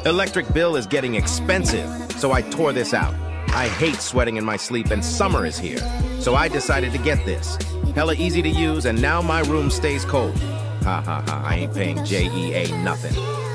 Electric bill is getting expensive, so I tore this out. I hate sweating in my sleep, and summer is here. So I decided to get this. Hella easy to use, and now my room stays cold. Ha ha ha, I ain't paying JEA nothing.